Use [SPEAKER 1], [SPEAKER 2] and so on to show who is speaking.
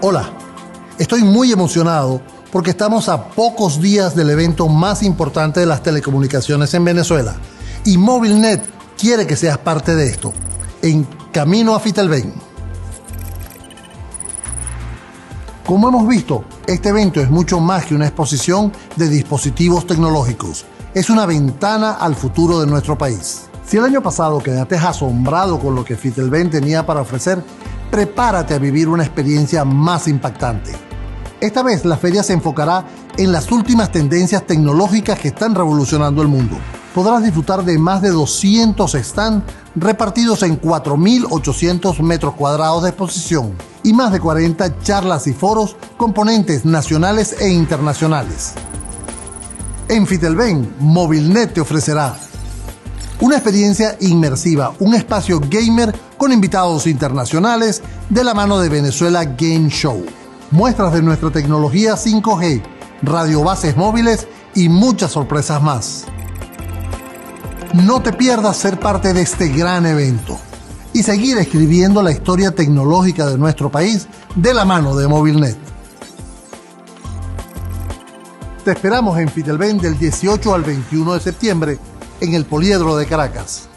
[SPEAKER 1] Hola, estoy muy emocionado porque estamos a pocos días del evento más importante de las telecomunicaciones en Venezuela y Movilnet quiere que seas parte de esto. En camino a Fitelben. Como hemos visto, este evento es mucho más que una exposición de dispositivos tecnológicos. Es una ventana al futuro de nuestro país. Si el año pasado quedaste asombrado con lo que Fitelben tenía para ofrecer, prepárate a vivir una experiencia más impactante. Esta vez la feria se enfocará en las últimas tendencias tecnológicas que están revolucionando el mundo. Podrás disfrutar de más de 200 stands repartidos en 4.800 metros cuadrados de exposición y más de 40 charlas y foros con ponentes nacionales e internacionales. En Fitelben, Movilnet te ofrecerá una experiencia inmersiva, un espacio gamer con invitados internacionales de la mano de Venezuela Game Show, muestras de nuestra tecnología 5G, radiobases móviles y muchas sorpresas más. No te pierdas ser parte de este gran evento y seguir escribiendo la historia tecnológica de nuestro país de la mano de Movilnet. Te esperamos en Fitelben del 18 al 21 de septiembre en el Poliedro de Caracas.